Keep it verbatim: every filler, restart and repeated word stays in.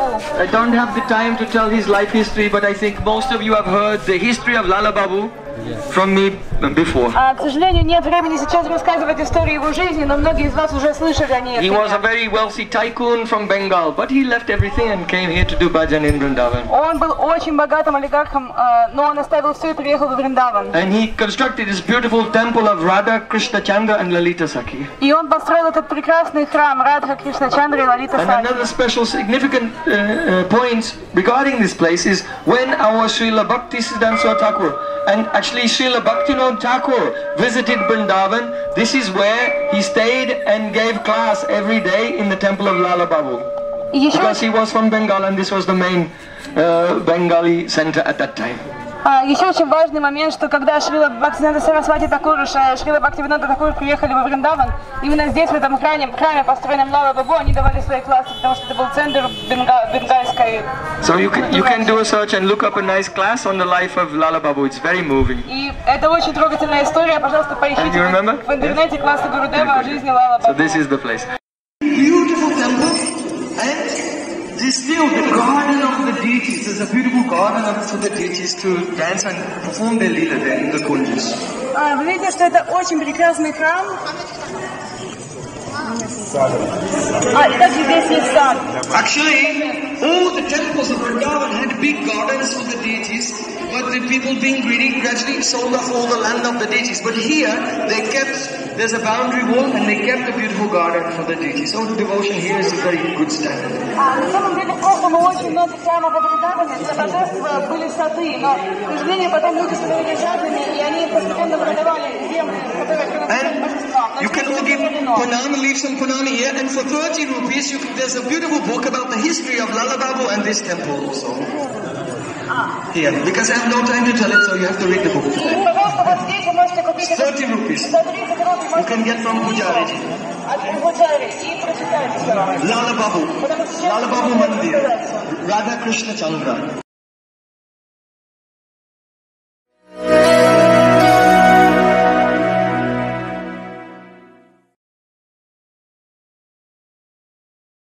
I don't have the time to tell his life history, but I think most of you have heard the history of Lala Babu from me before. А, к сожалению, нет времени сейчас рассказывать историю его жизни, но многие из вас уже слышали о ней. He was a very wealthy tycoon from Bengal, but he left everything and came here to do bhajan in Vrindavan. Он был очень богатым олигархом, но он оставил все и приехал в Вриндаван. And he constructed this beautiful temple of Radha, Krishna Chandra and Lalita Sakhi. И он построил этот прекрасный храм Радха, Кришна Чандра и Лалита And Сакхи. another special significant uh, uh, point regarding this place is when our Srila Bhaktisiddhanta Thakur and actually Srila Bhaktivinoda Thakur visited Vrindavan, this is where he stayed and gave class every day in the temple of Lala Babu. Because he was from Bengal and this was the main uh, Bengali center at that time. А, еще очень важный момент, что когда Шрила Бхактисиданта Сарасвати Такур и Шрила Бхактивинода Такур приехали во Вриндаван, именно здесь, в этом храме, храме построенном Лала Бабу, они давали свои классы, потому что это был центр бенга, бенгальской... So you can, you can do a search and look up a nice class on the life of Lala Babu. It's very moving. И это очень трогательная история, пожалуйста, поищите в интернете классы Гурудева о жизни Лала Бабу. So this is the place. Beautiful temple and this is still the garden of the deities. There's a beautiful garden for the deities to dance and perform their leela there in the kunjas. А, вы видите, что это очень прекрасный храм. А, и также здесь есть сад. Actually, all the temples of Vrindavan had big gardens for the deities, but the people being greedy gradually sold off all the land of the deities. But here, they kept, there's a boundary wall and they kept a beautiful garden for the deities. So devotion here is a very good standard. А, на самом деле, просто мы очень много храмов во Вриндаване, для божества были сады, но, к сожалению, потом люди становились жадными, и они постепенно продавали земли, которые божествам. You can all give Panana, leave some Panana here, and for thirty rupees, you can, there's a beautiful book about the history of Lala Babu and this temple also. Here, because I have no time to tell it, so you have to read the book today. thirty rupees. You can get from Pujariji. Lala Babu. Lala Babu Mandir. Radha Krishna Chandra.